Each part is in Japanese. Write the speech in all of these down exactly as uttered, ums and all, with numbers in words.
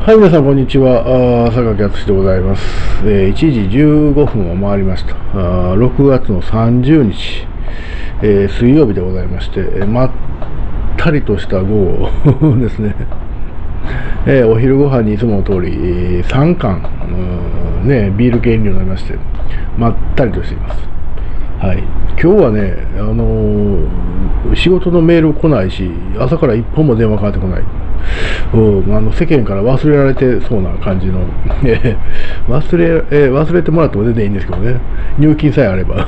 はい、皆さん、こんにちは。あー榊敦でございます。えー、いちじじゅうごふんを回りました。あーろくがつのさんじゅうにち、えー、水曜日でございまして、えーまったりとした午後ですね。えーお昼ご飯にいつもの通り、えーさんかん、うんね、ビール系飲料になりまして、まったりとしています。はい、今日はね、あのー仕事のメール来ないし、朝から一本も電話かかってこない。うん、あの世間から忘れられてそうな感じの、えー忘れ、えー忘れてもらっても全然いいんですけどね、入金さえあれば。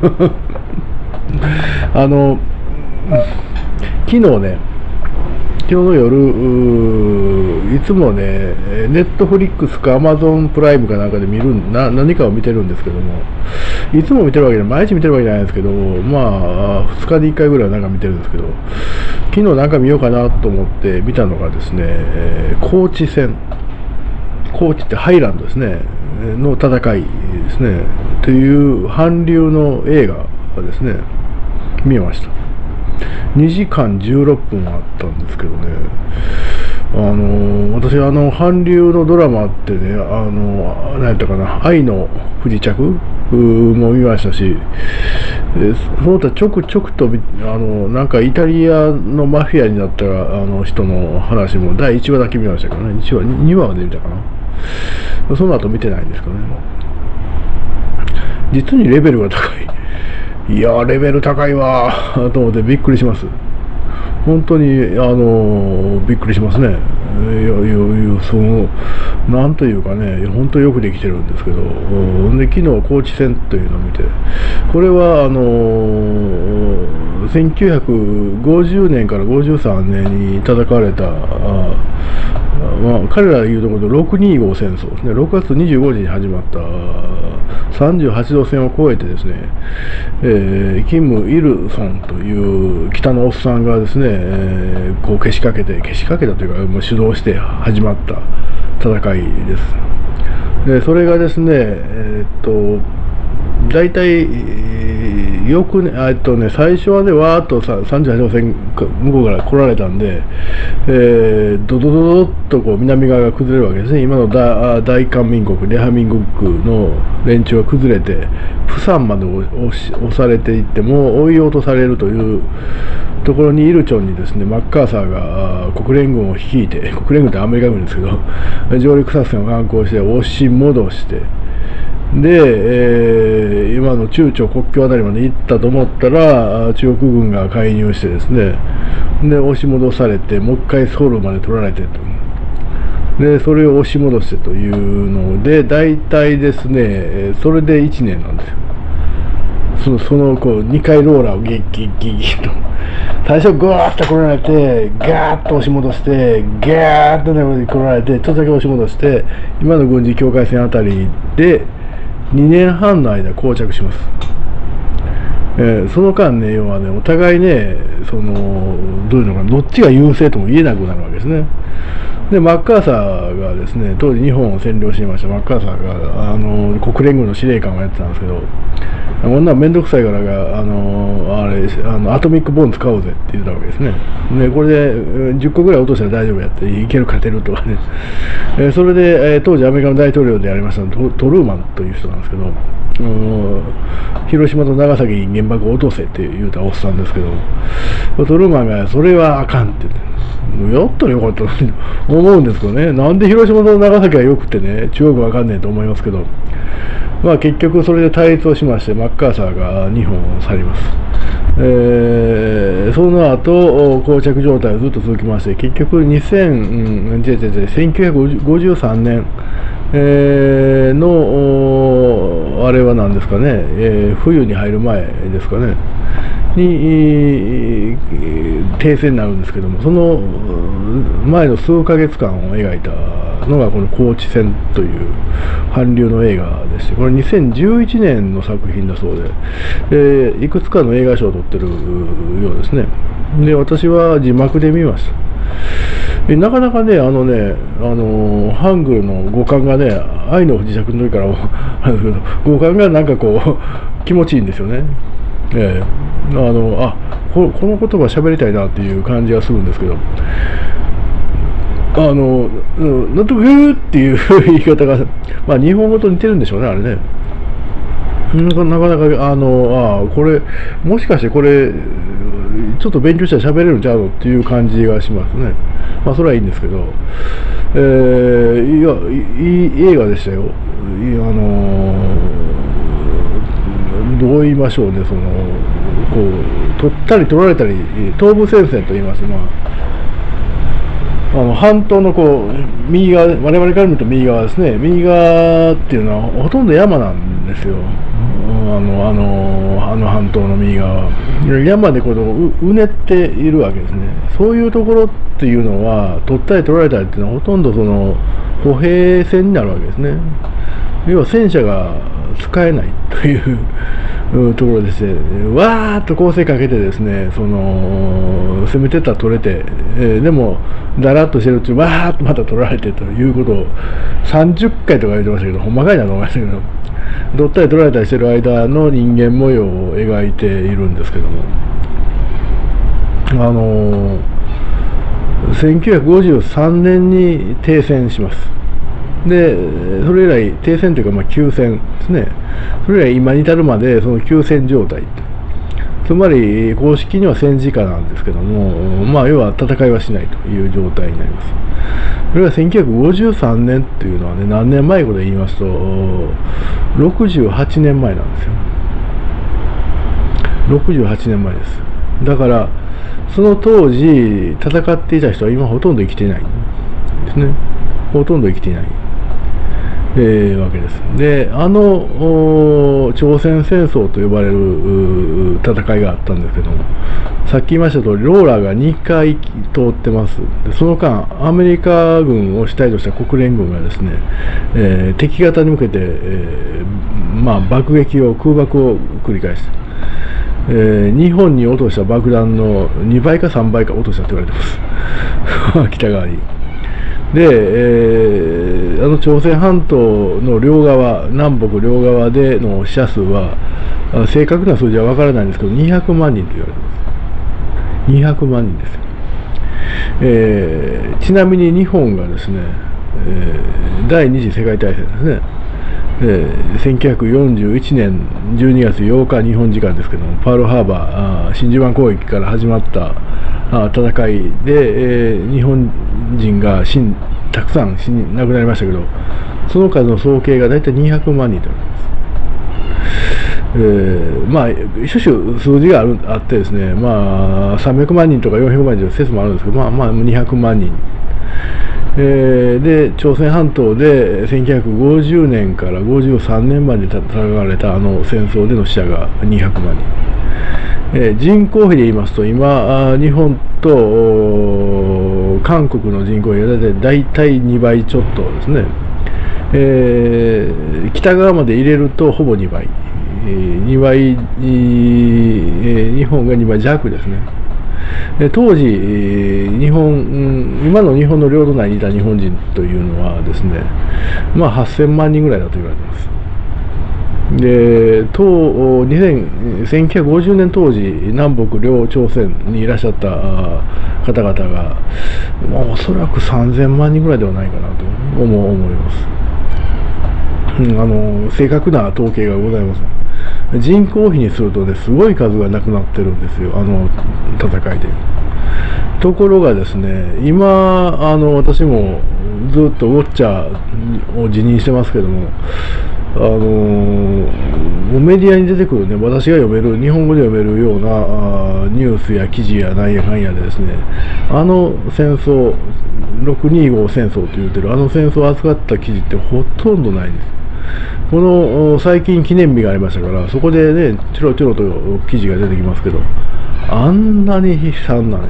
あの、昨日ね、昨日の夜、うーいつもね、ネットフリックスかアマゾンプライムかなんかで見るな、何かを見てるんですけども、いつも見てるわけじゃ、毎日見てるわけじゃないんですけど、まあ、ふつかにいっかいぐらいなんか見てるんですけど、昨日なんか見ようかなと思って見たのがですね、えー高知戦、高知ってハイランドですね、の戦いですね、という韓流の映画ですね、見ました。にじかんじゅうろっぷんあったんですけどね、あの私、あの韓流のドラマってね、あの何やったかな、愛の不時着も見ましたし、でその他ちょくちょくとあのなんかイタリアのマフィアになったあの人の話もだいいちわだけ見ましたけどね、いちわにわまで見たかな。その後見てないんですけどね、実にレベルが高い。いやー、レベル高いわーと思ってびっくりします。本当に、あのーびっくりしますね。いやいやいや、その、なんというかね、本当によくできてるんですけど、うんで昨日は高知戦というのを見て、これは、あのーせんきゅうひゃくごじゅうねんからごじゅうさんねんに戦われた、あまあ、彼らが言うところのろくにーごう戦争ですね、ろくがつにじゅうごにちに始まったさんじゅうはちど線を越えてですね、えー、キム・イルソンという北のおっさんがですね、えーこうけしかけて、けしかけたというか、もう主導して始まった戦いです。でそれがですね、えーっと、大体、えーよくね、あえっとね、最初はね、わーっとささんじゅうはちど線向こうから来られたんで、えー、ドドドドッとこう南側が崩れるわけですね。今の大大韓民国、レハ民国の連中が崩れて、プサンまで押し押されていって、もう追い落とされるというところにイルチョンにですね、マッカーサーが国連軍を率いて、国連軍ってアメリカ軍ですけど、上陸作戦を敢行して押し戻して、で、えー今の中朝国境あたりまで行ったと思ったら、中国軍が介入してですね、で押し戻されて、もう一回ソウルまで取られてと、でそれを押し戻してというので、大体ですね、それでいちねんなんですよ。そのそのこうにかいローラーをギッギッギッギッと、最初グワーッと来られて、ガーッと押し戻して、ガーッと来られて、ちょっとだけ押し戻して、今の軍事境界線あたりでにねんはんの間膠着します。えーその間ね、要はね、お互いね、そのどういうのかな、どっちが優勢とも言えなくなるわけですね。でマッカーサーがですね、当時日本を占領していましたマッカーサーがあの国連軍の司令官をやってたんですけど、こんなんめんどくさいからが、あのあれあのアトミックボン使おうぜって言ったわけですね。でこれでえーじゅっこぐらい落としたら大丈夫やって、いける勝てるとかね、えーそれで、えー当時アメリカの大統領でありましたトトルーマンという人なんですけど、うん広島と長崎に原爆を落とせって言うたおっさんですけど、トルーマンがそれはあかんって言って、やったらよかったと思うんですけどね、なんで広島と長崎はよくてね、中国わかんねえと思いますけど、まあ結局それで対立をしまして、マッカーサーが日本を去ります。えーその後膠着状態をずっと続きまして、結局にせん、うん、違う違う違うせんきゅうひゃくごじゅうさんねん、えーのおあれは何ですかね、えー冬に入る前ですかねに、えー停戦になるんですけども、その前の数ヶ月間を描いたのがこの高知戦という韓流の映画でして、これにせんじゅういちねんの作品だそうで、えーいくつかの映画賞を取ってるようですね。で私は字幕で見ました。えなかなかね、あのね、あのーハングルの語感がね、愛の不時着の時からあるんですけど、語感がなんかこう気持ちいいんですよね。ええあのあここの言葉喋りたいなっていう感じがするんですけど、 あの、うん、納得っていう言い方が、まあ、日本語と似てるんでしょうね、あれね。なかなか、あの、ああ、これ、もしかしてこれ、ちょっと勉強したら喋れるんちゃうのっていう感じがしますね。まあ、それはいいんですけど、えー、いや、いい映画でしたよ。いあのー、どう言いましょうね、その、こう、取ったり取られたり、東部戦線と言います。まああの半島のこう右側、我々から見ると右側ですね、右側っていうのはほとんど山なんですよ、あのあのあの半島の右側は。山でこううねっているわけですね。そういうところっていうのは、取ったり取られたりっていうのは、ほとんどその歩兵戦になるわけですね。要は戦車が使えないというところでして、わーっと攻勢かけてですね、その攻めてったら取れて、えー、でもだらっとしてるうちにわーっとまた取られてということをさんじゅっかいとか言ってましたけど、ほんまかいなと思いましたけど、取ったり取られたりしてる間の人間模様を描いているんですけども、あのー、せんきゅうひゃくごじゅうさんねんに停戦します。でそれ以来、停戦というか、まあ、休戦ですね。それ以来、今に至るまでその休戦状態、つまり公式には戦時下なんですけども、まあ、要は戦いはしないという状態になります。それがせんきゅうひゃくごじゅうさんねんというのはね、何年前かで言いますと、ろくじゅうはちねんまえなんですよ。ろくじゅうはちねんまえです。だから、その当時、戦っていた人は今ほとんど生きていないですね。ほとんど生きていない。えー、わけです。で、あの朝鮮戦争と呼ばれる戦いがあったんですけども、さっき言いました通り、ローラーがにかい通ってます。でその間、アメリカ軍を主体とした国連軍がですね、えー、敵方に向けて、えーまあ、爆撃を、空爆を繰り返した。えー、日本に落とした爆弾のにばいかさんばいか落としたと言われてます。北側に。で、えー、あの朝鮮半島の両側、南北両側での死者数は、正確な数字は分からないんですけど、にひゃくまんにんと言われてます。にひゃくまんにんです。えー、ちなみに日本がですね、えー、第二次世界大戦ですね、えー、せんきゅうひゃくよんじゅういちねんじゅうにがつようか、日本時間ですけども、パールハーバー、真珠湾攻撃から始まった戦いで、えー、日本人が死んたくさん死に亡くなりましたけど、その数の総計が大体にひゃくまんにんとなります。えー、まあ、種々数字があるあってですね、まあ、さんびゃくまんにんとかよんひゃくまんにんという説もあるんですけど、まあ、まあ、にひゃくまんにん。えー、で、朝鮮半島でせんきゅうひゃくごじゅうねんからごじゅうさんねんまで戦われたあの戦争での死者がにひゃくまんにん。えー、人口比で言いますと、今、日本と韓国の人口比が大体にばいちょっとですね。えー、北側まで入れるとほぼにばい。えー、にばい、えー、日本がにばいじゃくですね。当時、日本、今の日本の領土内にいた日本人というのはですね、まあはっせんまんにんぐらいだと言われています。で、当せんきゅうひゃくごじゅうねん当時、南北両朝鮮にいらっしゃった方々が、まあ、おそらくさんぜんまんにんぐらいではないかなと思思います。うん、あの正確な統計がございません。人口比にするとね、すごい数がなくなってるんですよ、あの戦いで。ところがですね、今、あの私もずっとウォッチャーを辞任してますけども、あのメディアに出てくるね、私が読める、日本語で読めるようなニュースや記事やなんやかんやでですね、あの戦争、ろくにご戦争と言ってる、あの戦争を扱った記事ってほとんどないです。この最近記念日がありましたから、そこでね、ちょろちょろと記事が出てきますけど、あんなに悲惨なね、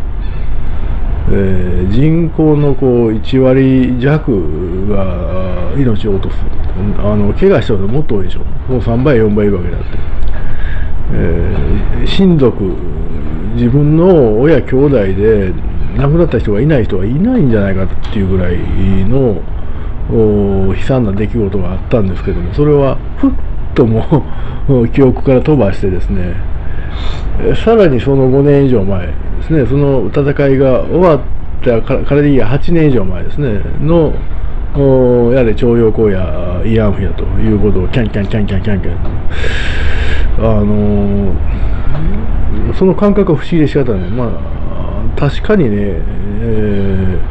えー、人口のこういちわりじゃくが命を落とす、あの怪我したのもっと多いでしょ、もうさんばい、よんばいいるわけだって、えー、親族、自分の親、兄弟で亡くなった人がいない人はいないんじゃないかっていうぐらいの悲惨な出来事があったんですけども、それはふっとも記憶から飛ばしてですね、さらにそのごねん以上前ですね、その戦いが終わっったか彼でいいやはちねん以上前ですねのやれ徴用工や慰安婦やということをキャンキャンキャンキャンキャンキャンあのー、その感覚は不思議で仕方ない。まあ確かにね、え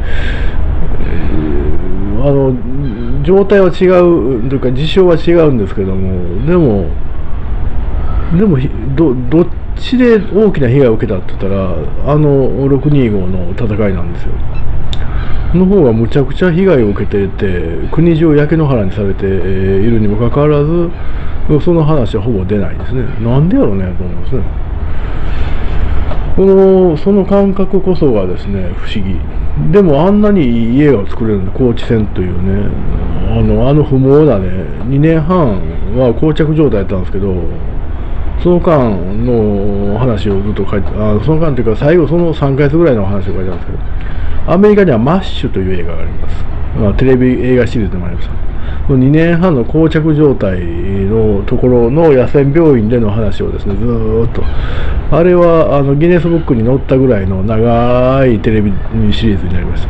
ー、あの状態は違うというか事象は違うんですけども、でもでもどどっちで大きな被害を受けたって言ったらあのろくにーごの戦いなんですよ。の方がむちゃくちゃ被害を受けていて国中焼け野原にされているにもかかわらずその話はほぼ出ないですね。なんでやろうねと思いますね。このその感覚こそがですね不思議。でもあんなにいい映画を作れるんで、高知戦というねあのあの不毛なねにねんはんは膠着状態だったんですけど、その間の話をずっと書いて、あその間というか最後そのさんかげつぐらいの話を書いてあるんですけど、アメリカにはマッシュという映画があります。まあ、テレビ映画シリーズでもありました。にねんはんの膠着状態のところの野戦病院での話をですねずーっと、あれはあのギネスブックに載ったぐらいの長いテレビシリーズになりました。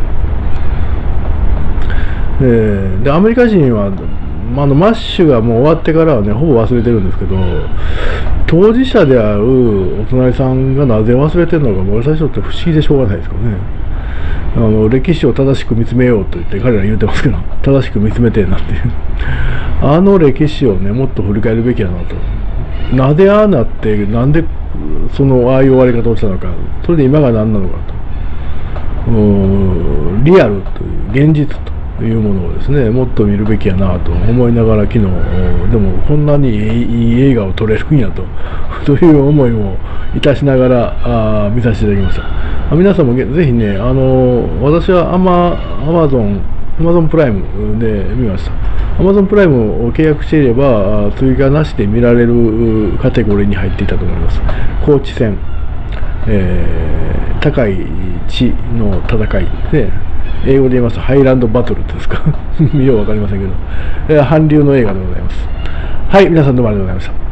えー、でアメリカ人はあのマッシュがもう終わってからはねほぼ忘れてるんですけど、当事者であるお隣さんがなぜ忘れてるのか、私たちにとって不思議でしょうがないですからね。あの歴史を正しく見つめようと言って彼ら言うてますけど、正しく見つめてんなっていうあの歴史をねもっと振り返るべきやなと。なぜああなって、なんでそのああいう終わり方をしたのか、それで今が何なのかと、リアルという現実というものをですねもっと見るべきやなと思いながら、昨日でもこんなにいい映画を撮れるんやとという思いもいたしながらあ見させていただきました。皆さんもぜひね、あの私はアマアマゾンアマゾンプライムで見ました。アマゾンプライムを契約していれば追加なしで見られるカテゴリーに入っていたと思います。高知戦、えー、高い地の戦いで、英語で言いますとハイランドバトルですかようわかりませんけど、韓流の映画でございます。はい、皆さんどうもありがとうございました。